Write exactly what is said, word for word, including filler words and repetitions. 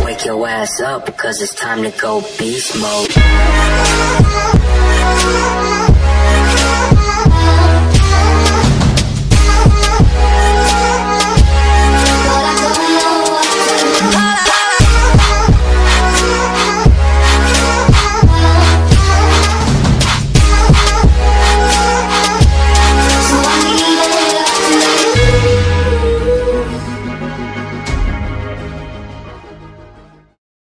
Wake your ass up, cause it's time to go beast mode.